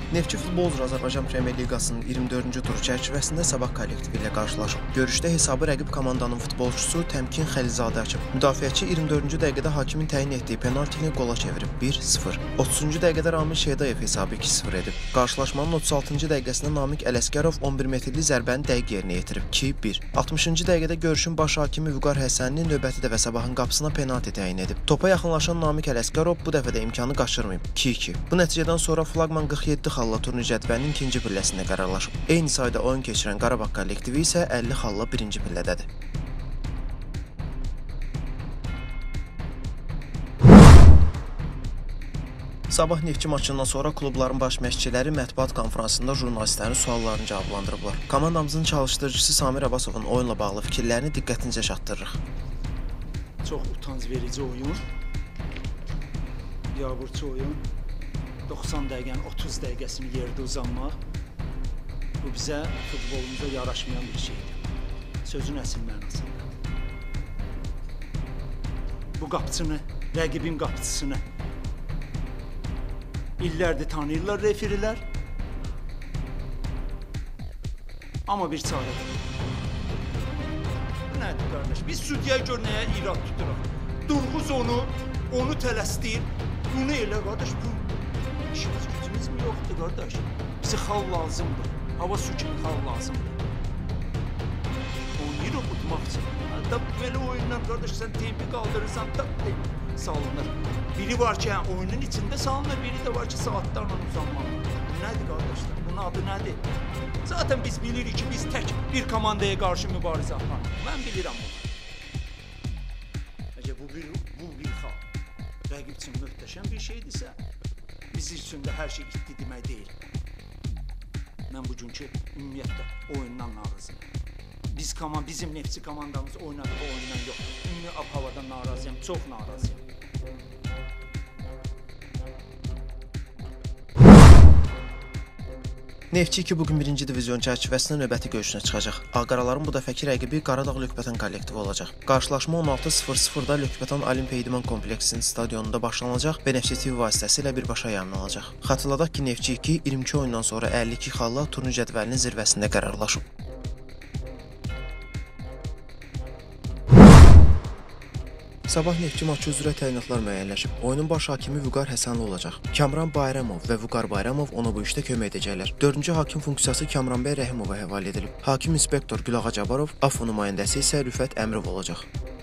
Neftçi futbol üzrə Azərbaycan Premyer Liqasının 24-cü turu çərçivəsində Sabah kollektivi ilə qarşılaşıb. Görüşdə hesabı rəqib komandanın futbolçusu Təmkin Xəlizadə açıb. Müdafiəçi 24-cü dəqiqədə hakimin təyin etdiyi penaltini qola çevirib 1-0. 30-cu dəqiqədə Ramil Şeydayev hesabı 2-0 edib. Qarşılaşmanın 36-cı dəqiqəsində Namiq Ələsgərov 11 metrli zərbəni dəqiq yerinə yetirib 2-1. 60-cı dəqiqədə görüşün baş hakimi Vüqar Həsənli növbəti dəfə Sabahın qapısına penalti təyin edib. Topa yaxınlaşan Namiq Ələsgərov bu dəfə də imkanı qaçırmayıb 2-2. Bu nəticədən sonra Flaqman 47 xalla turnir cədvəlinin ikinci pilləsində qərarlaşıb. Eyni sayda oyun keçirən Qarabağ kollektivi isə 50 xalla birinci pillədədir. Sabah Neftçi maçından sonra klubların baş məşqçiləri mətbuat konfransında jurnalistlərin suallarını cavablandırıblar. Komandamızın çalışdırıcısı Samir Abbasovun oyunla bağlı fikirlərini diqqətinizə çatdırırıq. Çox utanc verici oyun. Biabırçı oyun. 90 dəqiqənin 30 dəqiqəsini yerdə uzanmaq. Bu bizə futbolumuza yaraşmayan bir şeydir. Sözün əsl mənasında. Bu qapıçını, rəqibin qapıçısını illərdir tanıyırlar referilər. Amma bir çarə. Nədir qardaş? Biz südyəyə gör nəyə irad tuturuq. Durğuz onu tələsdir. Bunu elə qardaş, bu İşimiz gücümüz mü yoxdur qardaş? Bizi xal lazımdır. Hava su kimi xal lazımdır. Oynayırıq utmaq üçün. Hətta belə oyunlar qardaş, sən tempi qaldırırsan, salınır. Biri var ki, oyunun içində salınır, biri də var ki, saatlarla uzanmalı. Nədir qardaşlar? Bunun adı nədir? Zaten biz bilirik ki, biz tək bir komandaya qarşı mübarizə aparırıq. Mən bilirəm bunu. Əgər bu bir xal rəqib üçün möhtəşəm bir şeydirsə, bizim üçün də hər şey itdi demək deyil. Mən bugünkü ümumiyyətlə oyundan narazıyım. Bizim Neftçi komandamız oynadığı oyundan yox. Ümumi ab-havadan narazıyım, çox narazıyım. Neftçi 2 bugün 1-ci divizyon çərçivəsində növbəti görüşünə çıxacaq. Ağqaraların bu dəfəki rəqibi Qaradağ Lökbətən kollektivi olacaq. Qarşılaşma 16:00-da Lökbətən Olimpiya İdman kompleksinin stadionunda başlanacaq və Neftçi TV vasitəsilə birbaşa yayımlanacaq. Xatırladaq ki, Neftçi 2 22 oyundan sonra 52 xalla turnir cədvəlinin zirvəsində qərarlaşıb. Sabah Neftçi maçı üzrə təyinatlar müəyyənləşib. Oyunun baş hakimi Vüqar Həsənli olacaq. Kamran Bayramov və Vüqar Bayramov ona bu işdə kömək edəcəklər. 4-cü hakim funksiyası Kamran bəy Rəhimova həvalə edilib. Hakim inspektor Gülağa Cabarov, AFO nümayəndəsi isə Rüfət Əmrov olacaq.